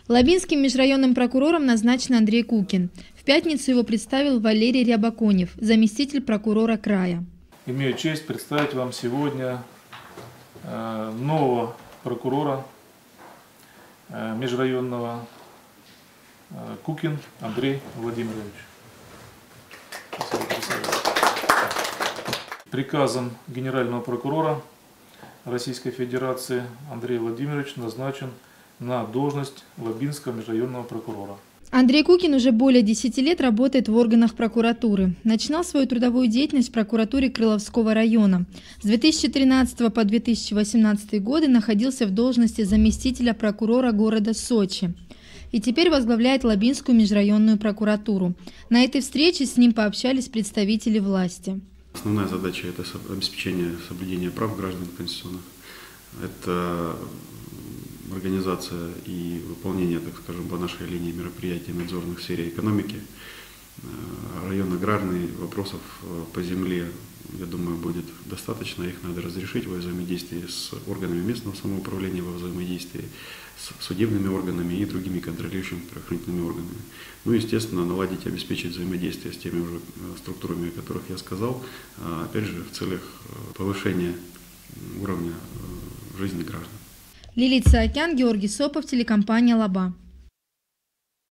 Лабинским межрайонным прокурором назначен Андрей Кукин. В пятницу его представил Валерий Рябоконев, заместитель прокурора края. Имею честь представить вам сегодня нового прокурора межрайонного Кукин Андрей Владимирович. Приказом генерального прокурора Российской Федерации Андрей Владимирович назначен на должность Лабинского межрайонного прокурора. Андрей Кукин уже более 10 лет работает в органах прокуратуры. Начинал свою трудовую деятельность в прокуратуре Крыловского района. С 2013 по 2018 годы находился в должности заместителя прокурора города Сочи. И теперь возглавляет Лабинскую межрайонную прокуратуру. На этой встрече с ним пообщались представители власти. Основная задача – это обеспечение соблюдения прав граждан конституционных. Это организация и выполнение, так скажем, по нашей линии мероприятий надзорных в сфере экономики. Районно-аграрные вопросов по земле, я думаю, будет достаточно. Их надо разрешить во взаимодействии с органами местного самоуправления, во взаимодействии с судебными органами и другими контролирующими правоохранительными органами. Ну, естественно, наладить, обеспечить взаимодействие с теми уже структурами, о которых я сказал, опять же, в целях повышения уровня жизни граждан. Лилит Саакян, Георгий Сопов, телекомпания «Лаба».